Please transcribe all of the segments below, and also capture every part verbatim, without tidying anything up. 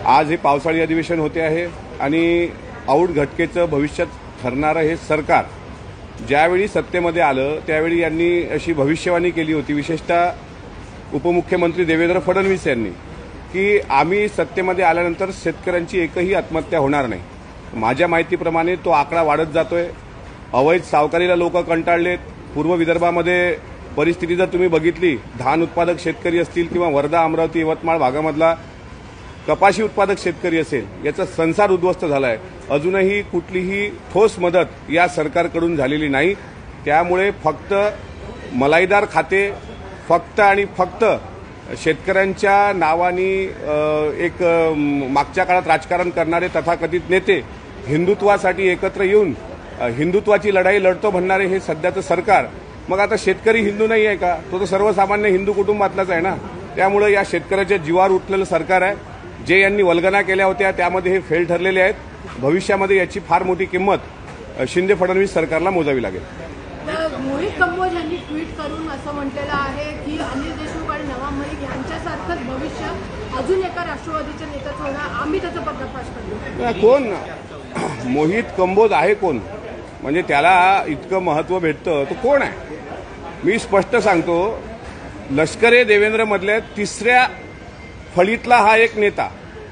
आज हे पावसाळी अधिवेशन होते आहे आणि औट घटकेचं भविष्यात ठरणारं हे सरकार ज्यावेळी सत्तेमध्ये आलं त्यावेळी यांनी अशी भविष्यवाणी केली होती, विशेषतः उपमुख्यमंत्री देवेंद्र फडणवीस यांनी, की आम्ही सत्तेमध्ये आल्यानंतर शेतकऱ्यांची एकही आत्महत्या होणार नाही। माझ्या माहितीप्रमाणे तो आकडा वाढत जातोय। अवैध सावकारीला लोक कंटाळलेत। पूर्व विदर्भामध्ये परिस्थिती जर तुम्ही बघितली, धान उत्पादक शेतकरी असतील किंवा वर्धा, अमरावती, यवतमाळ भागामधला कपाशी उत्पादक शेतकरी असेल, याचा संसार उद्ध्वस्त झाला आहे। अजूनही कुठलीही ठोस मदत या सरकारकडून झालेली नाही। त्यामुळे फक्त मलाईदार खाते, फक्त आणि फक्त शेतकऱ्यांच्या नावानी एक मागच्या काळात राजकारण करणारे तथाकथित नेते हिंदुत्वासाठी एकत्र येऊन हिंदुत्वाची लढाई लढतो म्हणणारे हे सध्याचं सरकार, मग आता शेतकरी हिंदू नाही आहे का? तो तर सर्वसामान्य हिंदू कुटुंबातलाच आहे ना। त्यामुळे या शेतकऱ्याच्या जीवावर उठलेलं सरकार आहे। जे यांनी वल्गना केल्या होत्या त्यामध्ये हे फेल ठरलेले आहेत। भविष्यामध्ये याची फार मोठी किंमत शिंदे फडणवीस सरकारला मोजावी लागेल। मोहित कंबोज यांनी ट्विट करून असं म्हटलेलं आहे की अनिल देशमुख आणि नवाब मलिक यांच्यासारखंच भविष्य अजून एका राष्ट्रवादीच्या नेत्याचं होणार, आम्ही त्याचा पर्दाफाश करतो। कोण मोहित कंबोज आहे? कोण म्हणजे त्याला इतकं महत्व भेटतं तो कोण आहे? मी स्पष्ट सांगतो, लष्करे देवेंद्र मधल्या तिसऱ्या फळीतला हा एक नेता,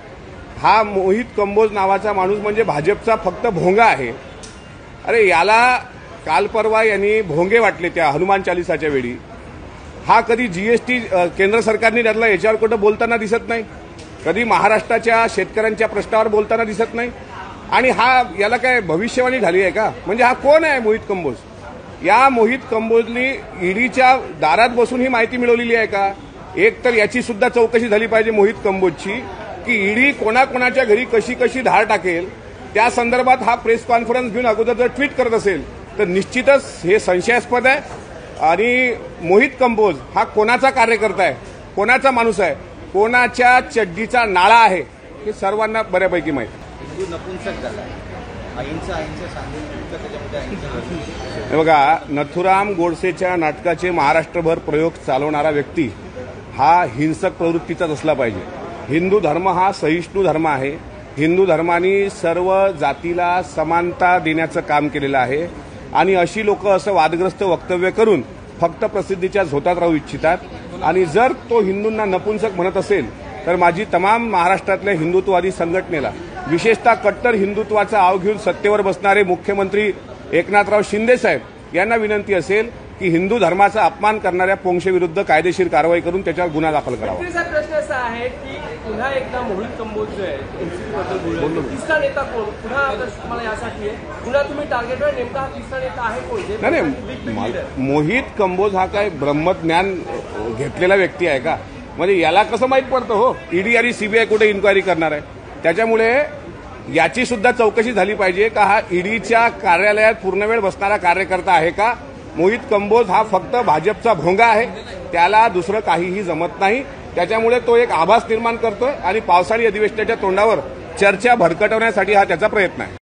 हा मोहित कंबोज नावाचा माणूस म्हणजे भाजपचा फक्त भोंगा आहे। अरे याला काल परवा यांनी भोंगे वाटले त्या हनुमान चालिसाच्या वेळी। हा कधी जीएसटी केंद्र सरकारने त्यातला याच्यावर कुठं बोलताना दिसत नाही, कधी महाराष्ट्राच्या शेतकऱ्यांच्या प्रश्नावर बोलताना दिसत नाही। आणि हा याला काय भविष्यवाणी झाली आहे का? म्हणजे हा कोण आहे मोहित कंबोज? या मोहित कंबोजनी ईडीच्या दारात बसून ही माहिती मिळवलेली आहे का? एक तर याची सुद्धा चौकशी झाली पाहिजे मोहित कंबोजची, की ईडी कोणाकोणाच्या घरी कशी कशी धाड टाकेल त्या संदर्भात हा प्रेस कॉन्फरन्स घेऊन अगोदर जर ट्विट करत असेल तर निश्चितच हे संशयास्पद आहे। आणि मोहित कंबोज हा कोणाचा कार्यकर्ता आहे, कोणाचा माणूस आहे, कोणाच्या चड्डीचा नाळा आहे हे सर्वांना बऱ्यापैकी माहिती। बघा, नथुराम गोडसेच्या नाटकाचे महाराष्ट्रभर प्रयोग चालवणारा व्यक्ती हा हिंसक प्रवृत्तीचाच असला पाहिजे। हिंदू धर्म हा सहिष्णू धर्म आहे। हिंदू धर्माने सर्व जातीला समानता देण्याचं काम केलेलं आहे आणि अशी लोक असं वादग्रस्त वक्तव्य करून फक्त प्रसिद्धीच्या झोतात राहू इच्छितात। आणि जर तो हिंदूंना नपुंसक म्हणत असेल तर माझी तमाम महाराष्ट्रातल्या हिंदुत्ववादी संघटनेला, विशेषतः कट्टर हिंदुत्वाचा आव घेऊन सत्तेवर बसणारे मुख्यमंत्री एकनाथराव शिंदे साहेब यांना विनंती असेल की हिंदू धर्माचा अपमान करणाऱ्या पोंक्षेविरुद्ध कायदेशीर कारवाई करून त्याच्यावर गुन्हा दाखल करावा। प्रश्न असा आहे की पुन्हा एकदा मोहित कंबोज जो आहे एनसीपीबद्दल तिसरा नेता कोण पुन्हा तुम्हाला यासाठी आहे, पुन्हा तुम्ही टार्गेटवर नेमका हा तिसरा नेता आहे कोण? नाही, मोहित कंबोज हा काय ब्रह्मज्ञान घेतलेला व्यक्ती आहे का? म्हणजे याला कसं माहित पडतं हो ईडी आणि सीबीआय कुठे इन्क्वायरी करणार आहे? त्याच्यामुळे याची सुद्धा चौकशी झाली पाहिजे का हा ईडीच्या कार्यालयात पूर्णवेळ बसणारा कार्यकर्ता आहे का? मोहित कंबोज हा फक्त भाजपचा भोंगा आहे, त्याला दुसरं काहीही जमत नाही। त्याच्यामुळे तो एक आभास निर्माण करतोय आणि पावसाळी अधिवेशनाच्या तोंडावर चर्चा भडकवण्यासाठी हा त्याचा प्रयत्न आहे।